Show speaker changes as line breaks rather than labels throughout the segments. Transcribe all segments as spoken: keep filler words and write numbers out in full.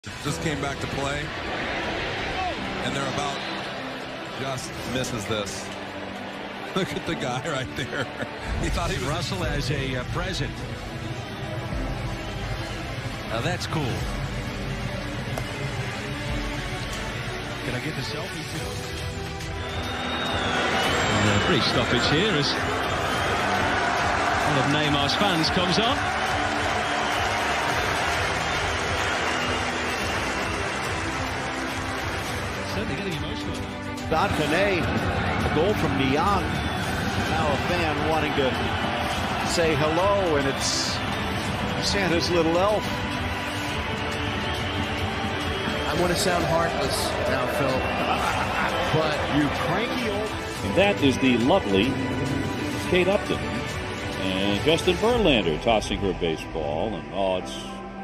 Just came back to play, and they're about just misses this. Look at the guy right there. He thought he was
Russell as a uh, present. Now that's cool. Can I get the selfie too? Uh, brief stoppage here as one of Neymar's fans comes on. Certainly getting emotional.
Danfane, a goal from Niang. Now a fan wanting to say hello, and it's Santa's little elf.
I want to sound heartless now, Phil, but
You cranky old...
And that is the lovely Kate Upton. And Justin Verlander tossing her baseball. And oh, it's...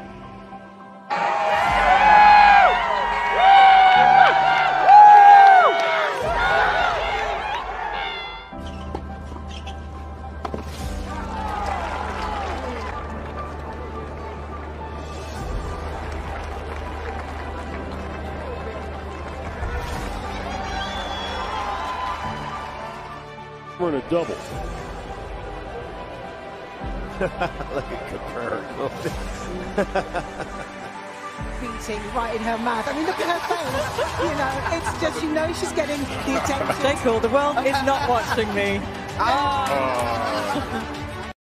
For a double.
look at Cooper.
Beating right in her mouth. I mean, look at her face. You know, it's just, you know, she's getting the attention.
Stay cool. The world is not watching me.
Oh.